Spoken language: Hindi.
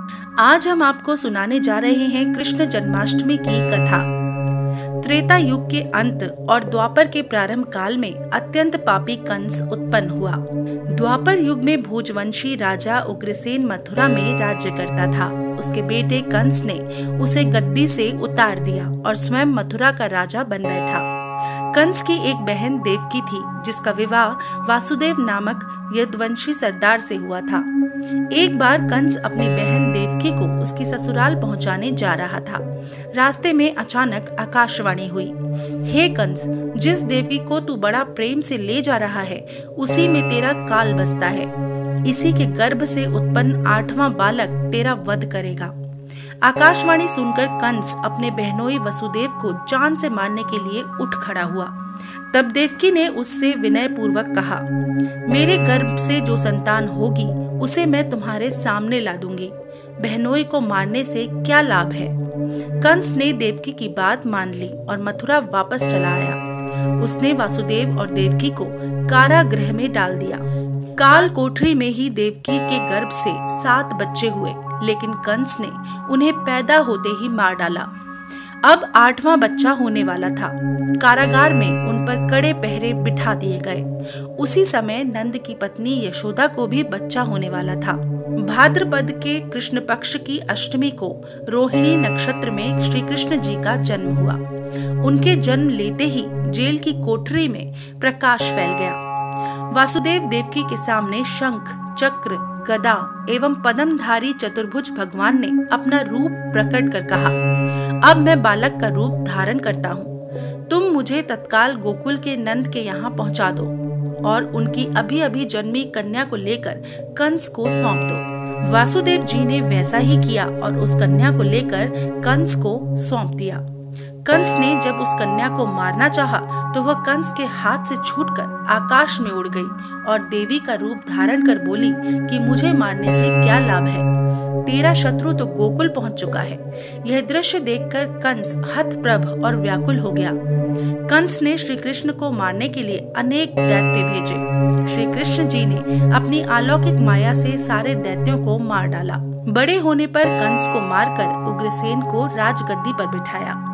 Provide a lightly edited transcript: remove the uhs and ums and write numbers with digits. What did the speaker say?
आज हम आपको सुनाने जा रहे हैं कृष्ण जन्माष्टमी की कथा। त्रेता युग के अंत और द्वापर के प्रारंभ काल में अत्यंत पापी कंस उत्पन्न हुआ। द्वापर युग में भोजवंशी राजा उग्रसेन मथुरा में राज्य करता था। उसके बेटे कंस ने उसे गद्दी से उतार दिया और स्वयं मथुरा का राजा बन बैठा। कंस की एक बहन देवकी थी, जिसका विवाह वासुदेव नामक यदुवंशी सरदार से हुआ था। एक बार कंस अपनी बहन देवकी को उसकी ससुराल पहुंचाने जा रहा था। रास्ते में अचानक आकाशवाणी हुई, हे कंस, जिस देवकी को तू बड़ा प्रेम से ले जा रहा है, उसी में तेरा काल बसता है। इसी के गर्भ से उत्पन्न 8वां बालक तेरा वध करेगा। आकाशवाणी सुनकर कंस अपने बहनोई वसुदेव को जान से मारने के लिए उठ खड़ा हुआ। तब देवकी ने उससे विनय पूर्वक कहा, मेरे गर्भ से जो संतान होगी उसे मैं तुम्हारे सामने ला दूंगी। बहनोई को मारने से क्या लाभ है। कंस ने देवकी की बात मान ली और मथुरा वापस चला आया। उसने वासुदेव और देवकी को कारागृह में डाल दिया। काल कोठरी में ही देवकी के गर्भ से 7 बच्चे हुए, लेकिन कंस ने उन्हें पैदा होते ही मार डाला। अब 8वां बच्चा होने वाला था। कारागार में उन पर कड़े पहरे बिठा दिए गए। उसी समय नंद की पत्नी यशोदा को भी बच्चा होने वाला था। भाद्रपद के कृष्ण पक्ष की अष्टमी को रोहिणी नक्षत्र में श्री कृष्ण जी का जन्म हुआ। उनके जन्म लेते ही जेल की कोठरी में प्रकाश फैल गया। वासुदेव देवकी के सामने शंख, चक्र, गदा एवं पद्मधारी चतुर्भुज भगवान ने अपना रूप प्रकट कर कहा, अब मैं बालक का रूप धारण करता हूँ। तुम मुझे तत्काल गोकुल के नंद के यहाँ पहुँचा दो और उनकी अभी अभी जन्मी कन्या को लेकर कंस को सौंप दो। वासुदेव जी ने वैसा ही किया और उस कन्या को लेकर कंस को सौंप दिया। कंस ने जब उस कन्या को मारना चाहा तो वह कंस के हाथ से छूटकर आकाश में उड़ गई और देवी का रूप धारण कर बोली कि मुझे मारने से क्या लाभ है, तेरा शत्रु तो गोकुल पहुंच चुका है। यह दृश्य देखकर कंस हतप्रभ और व्याकुल हो गया। कंस ने श्री कृष्ण को मारने के लिए अनेक दैत्य भेजे। श्री कृष्ण जी ने अपनी अलौकिक माया से सारे दैत्यों को मार डाला। बड़े होने पर कंस को मारकर उग्रसेन को राजगद्दी पर बिठाया।